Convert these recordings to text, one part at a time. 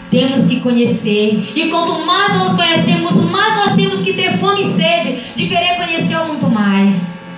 Temos que conhecer. E quanto mais nós conhecemos, mais nós temos que ter fome e sede de querer conhecer muito mais.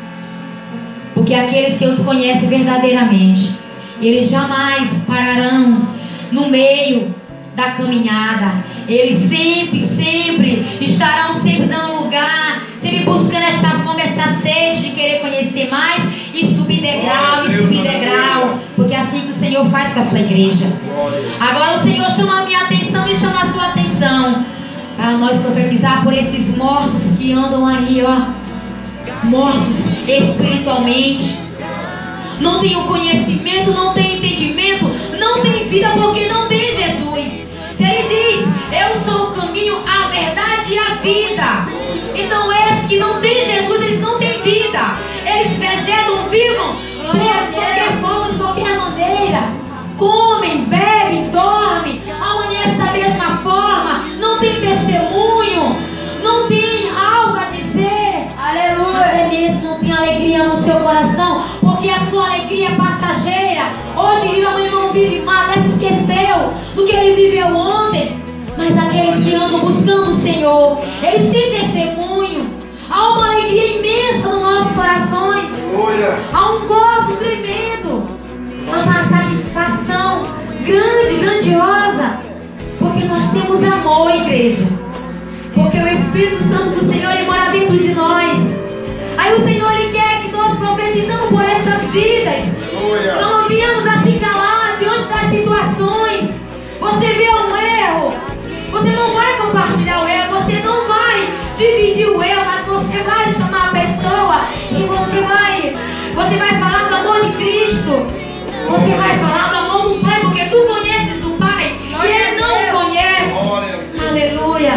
Porque aqueles que os conhecem verdadeiramente, eles jamais pararão no meio da caminhada. Eles sempre estarão sempre dando lugar, sempre buscando esta fome, esta sede de querer conhecer mais e subir degrau, porque é assim que o Senhor faz com a sua igreja. Agora o Senhor chama a minha atenção e chama a sua atenção para nós profetizar por esses mortos que andam aí, mortos espiritualmente. Não tem o conhecimento, não tem entendimento, não tem vida porque não tem Jesus. Se Ele diz, eu sou o caminho, a verdade e a vida. Então esses que não têm Jesus, eles não têm vida. Eles vegetam, vivam de qualquer forma, de qualquer maneira. Comem, bebem, dormem, amanhecem da mesma forma. Não tem testemunho, não tem algo a dizer. Aleluia. Até mesmo não tem alegria no seu coração, porque a sua alegria é passageira. Hoje vive, amanhã não vive mais. Até se esqueceu do que ele viveu ontem. Mas aqueles que andam buscando o Senhor, eles têm testemunho. Há uma alegria imensa nos nossos corações. Há um gozo tremendo. Há uma satisfação grande, grandiosa. Porque nós temos amor, igreja. Porque o Espírito Santo do Senhor, Ele mora dentro de nós. Aí o Senhor, Ele quer que nós profetizamos por estas vidas. Não viemos a se calar diante das situações. Você vê um erro, você não vai compartilhar o erro, você não vai dividir o erro, mas você vai chamar a pessoa e você vai falar do amor de Cristo. Você vai falar do amor do Pai, porque tu conheces o Pai e Ele não conhece. Aleluia.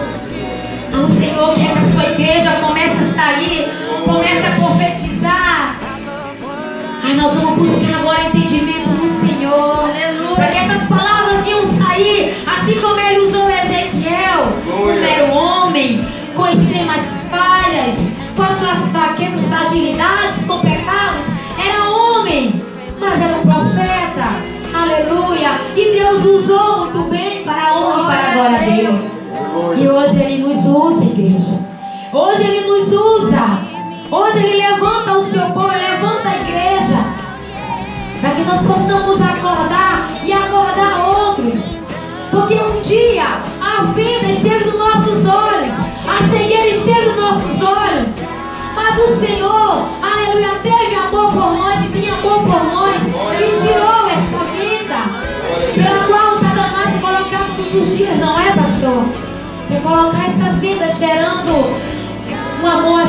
O Senhor quer que a sua igreja comece a sair, comece a profetizar. Aí nós vamos buscar agora entendimento no Senhor. Para que essas palavras venham sair, assim como Ele usou Ezequiel, como era um homem com extremas falhas, com as suas fraquezas, fragilidades, com pecados. Era homem, mas era um profeta. Aleluia. E Deus usou muito bem para a honra e para a glória dele. E hoje Ele nos usa, igreja. Hoje Ele nos usa. Hoje Ele levanta o seu povo, levanta a igreja, para que nós possamos acordar e acordar outros. Porque um dia a vida esteve nos nossos olhos, a cegueira esteve nos nossos olhos, mas o Senhor, aleluia, teve amor por nós e tinha amor por nós e tirou esta vida pela qual Satanás tem colocado todos os dias, não é, pastor? Tem colocar essas vidas gerando um amor